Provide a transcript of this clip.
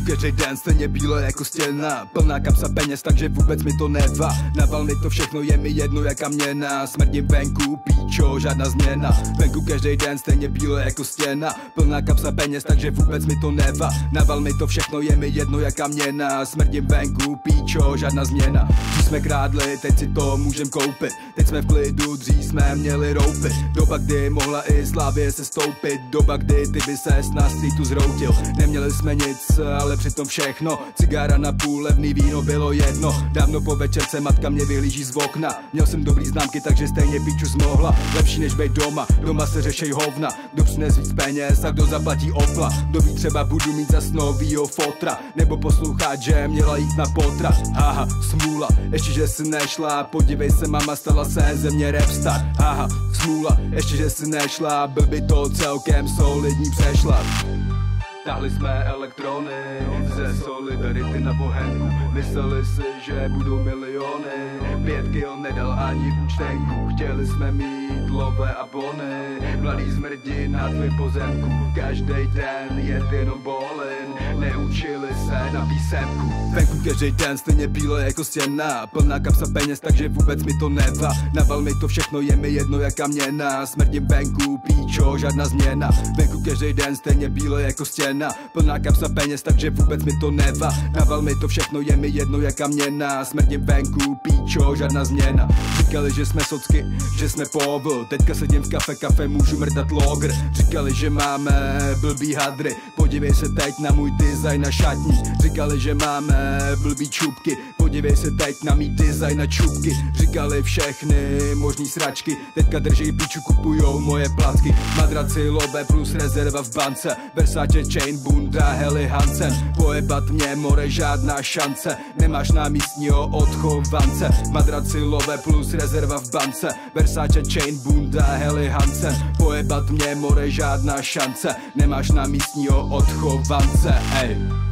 každý den stejně bílé jako stěna, plná kapsa peněz, takže vůbec mi to nevá. Naval mi to všechno, je mi jedno jaká měna. Smrdím venku, píčo, žádná změna. Venku každý den stejně bílé jako stěna, plná kapsa peněz, takže vůbec mi to nevá. Naval mi to všechno, je mi jedno jaká měna. Smrdím venku, píčo, žádná změna. Dřív jsme krádli, teď si to můžem koupit. Teď jsme v klidu, dřív jsme měli roupy. Doba, kdy mohla i Slávě se stoupit. Doba, kdy ty by ses na streetu zroutil. Neměli jsme nic, ale přitom všechno. Cigára na půl, levný víno, bylo jedno. Dávno po večerce matka mě vyhlíží z okna. Měl jsem dobrý známky, takže stejně píču zmohla. Lepší než bejt doma, doma se řešej hovna. Kdo přines víc peněz a kdo zaplatí opla. Kdo ví, třeba budu mít zas novýho fotra. Nebo poslouchat, že měla jít na potra. Haha, smůla, ještě že si nešla. Podívej se, mama, stala se ze mě rapstar. Haha, smůla, ještě že si nešla. Byl by to celkem solidní přešlap. Táhli jsme elektrony ze solidarity na bohémku. Mysleli si, že budou miliony. 5 kil nedal ani účtenku. Chtěli jsme mít lové a bony. Mladý zmrdi na tvý pozemku. Každej den je jenom bolin. Neučili se na písemku. Venku každý den stejně bílé jako stěna, plná kapsa peněz, takže vůbec mi to nevá. Naval mi to všechno, je mi jedno jaká měna. Smrdím venku, píčo, žádná změna. Venku každý den stejně bílé jako stěna, plná kapsa peněz, takže vůbec mi to nevá. Naval mi to všechno, je mi jedno jaká měna. Smrdím venku, píčo, žádná změna. Říkali, že jsme socky, že jsme povl. Teďka sedím v kafe, můžu mrdat logr. Říkali, že máme blbý hadry. Podívej se teď na můj design na šatní. Říkali, že máme blbý čupky. Podívej se teď na mý design na čupky. Říkali všechny možný sračky. Teďka držej píču, kupujou moje placky. Madraci, lobe plus rezerva v bance. Versace, chain, bunda, Helly Hansen. Pojebat mě, more, žádná šance. Nemáš na místního odchovance. Madraci, lobe plus rezerva v bance. Versace, chain, bunda, Helly Hansen. Pojebat mě, more, žádná šance. Nemáš na místního odchovance, ej.